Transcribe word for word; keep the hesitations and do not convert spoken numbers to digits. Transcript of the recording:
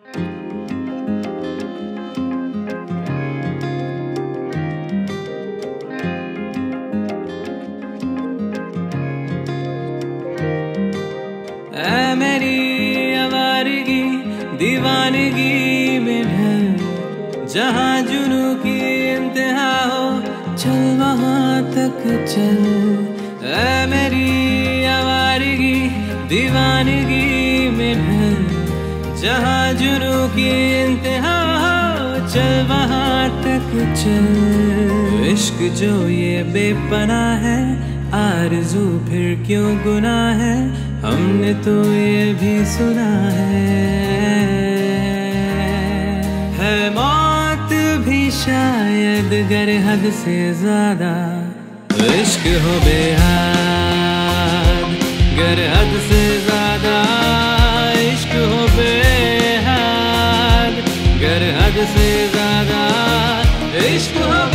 ऐ मेरी आवारगी दीवानगी में ढल, जहाँ जुनू की इंतहा हो चल वहाँ तक चल। ऐ मेरी आवारगी दीवानगी में ढल, जहाँ जुनू की इंतहा हो चल वहाँ तक चल। इश्क जो ये बेपनाह है, आरज़ू फिर क्यों गुनाह है, हमने तो ये भी सुना है। है मौत भी शायद गर हद से ज्यादा, इश्क हो बेहद गर हद से ज्यादा, इश्क हो बेहद गर हद से ज्यादा, इश्क हो